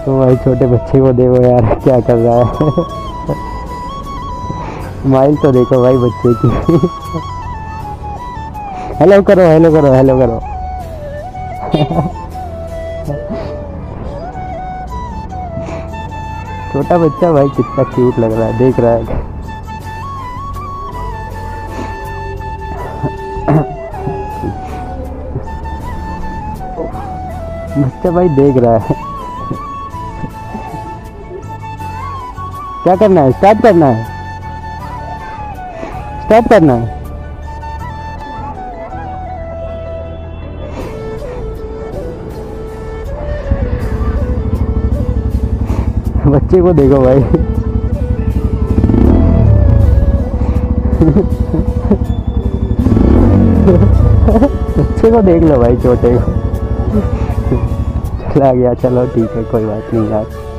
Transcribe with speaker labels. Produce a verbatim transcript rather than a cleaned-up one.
Speaker 1: तो भाई छोटे बच्चे को देखो यार क्या कर रहा है। स्माइल तो देखो भाई बच्चे की। हेलो करो हेलो करो हेलो करो। छोटा बच्चा भाई कितना क्यूट लग रहा है, देख रहा है। बच्चा भाई देख रहा है। क्या करना है? स्टार्ट करना है, स्टार्ट करना है। बच्चे को देखो भाई। बच्चे को देख लो भाई, छोटे को। चला गया, चलो ठीक है, कोई बात नहीं यार।